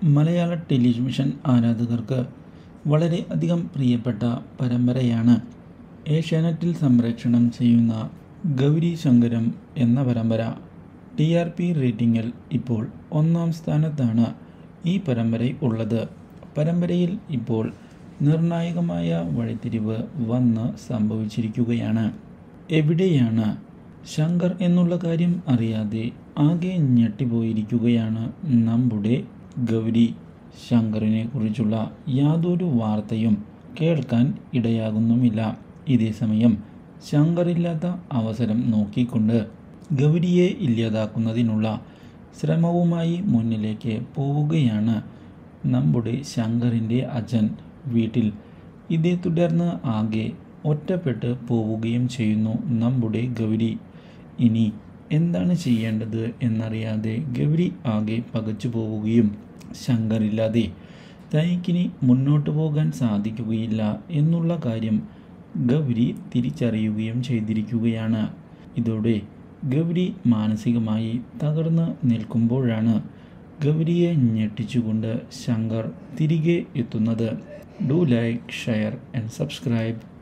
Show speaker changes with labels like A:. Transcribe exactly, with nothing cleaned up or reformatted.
A: മലയാള television ആരാധകർക്ക് വളരെ അധികം പ്രിയപ്പെട്ട പരമ്പരയാണ് ഏഷ്യാനെറ്റിൽ സംപ്രേക്ഷണം ചെയ്യുന്ന ഗൗരി ശങ്കരം എന്ന പരമ്പര. ടി ആർ പി റേറ്റിംഗിൽ ഇപ്പോൾ ഒന്നാം സ്ഥാനത്താണ് ഈ പരമ്പര ഉള്ളത്. പരമ്പരയിൽ ഇപ്പോൾ നിർണായകമായ വഴിത്തിരിവ് വന്ന് സംഭവിച്ചിരിക്കുകയാണ്. എവിടെയാണ് ശങ്കർ എന്നുള്ള കാര്യം അറിയാതെ ആകെ ഞെട്ടിപ്പോയിരിക്കുകയാണ് നമ്മുടെ ഗൗരി. ശങ്കറിനെ കുറിച്ചുള്ള യാതൊരു വാർത്തയും കേൾക്കാൻ ഇടയാകുന്നുമില്ല. ഇതേസമയം ശങ്കറില്ലാത്ത അവസരം നോക്കിക്കൊണ്ട് ഗൗരിയെ ഇല്ലാതാക്കുന്നതിനുള്ള ശ്രമവുമായി മുന്നിലേക്ക് പോവുകയാണ് നമ്മുടെ ശങ്കറിൻ്റെ അച്ഛൻ വീട്ടിൽ. ഇതേ തുടർന്ന് ആകെ ഒറ്റപ്പെട്ട് പോവുകയും ചെയ്യുന്നു നമ്മുടെ ഗൗരി. ഇനി എന്താണ് ചെയ്യേണ്ടത് എന്നറിയാതെ ഗൗരി ആകെ പകച്ചു പോവുകയും ശങ്കറില്ലാതെ തനിക്കിനി മുന്നോട്ട് പോകാൻ സാധിക്കുകയില്ല എന്നുള്ള കാര്യം ഗൗരി തിരിച്ചറിയുകയും ചെയ്തിരിക്കുകയാണ്. ഇതോടെ ഗൗരി മാനസികമായി തകർന്ന് നിൽക്കുമ്പോഴാണ് ഗൗരിയെ ഞെട്ടിച്ചുകൊണ്ട് ശങ്കർ തിരികെ എത്തുന്നത്. Do like, share and subscribe.